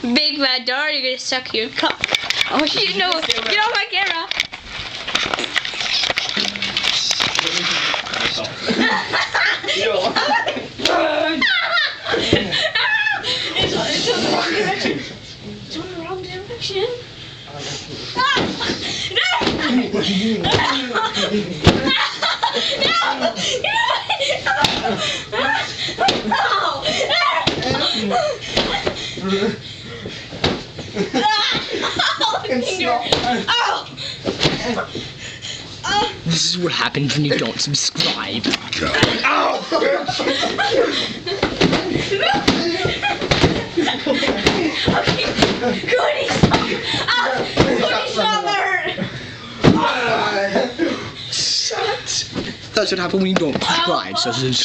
Big bad dog, you're gonna suck your cock. Oh shit, no. Get off my camera. It's on the wrong direction. It's on the wrong direction. This is what happens when you don't subscribe. Cody, stop there! Shut. That's what happens when you don't subscribe. So